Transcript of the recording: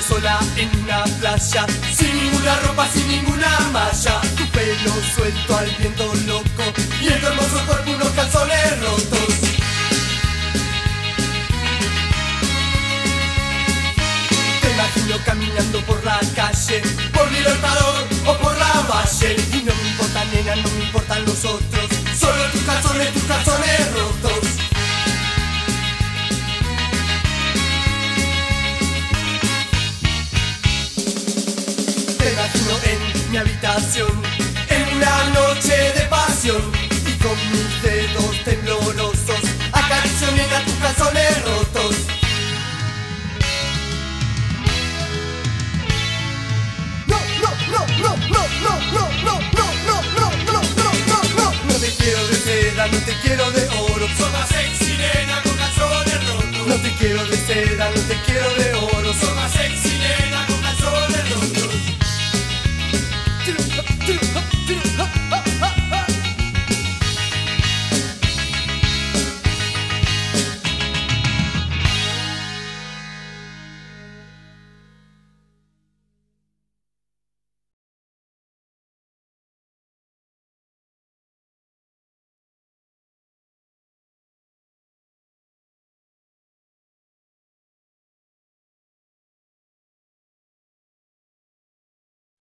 sola en una playa, sin ninguna ropa, sin ninguna malla. Tu pelo suelto al viento loco y en tu hermoso cuerpo unos calzones rotos. Te imagino caminando por la calle, por Libertador o por la Valle. Y no me importa, nena, no me importan los otros, solo tus calzones rotos. Te imagino en mi habitación, en una noche de pasión, y con mis dedos temblorosos acaricio, nena, tus calzones rotos. No, no, no, no, no, no, no, no, no, no, no, no, no, no, no. No te quiero de seda, no te quiero de oro, sos más sexy, nena, con calzones rotos. No te quiero de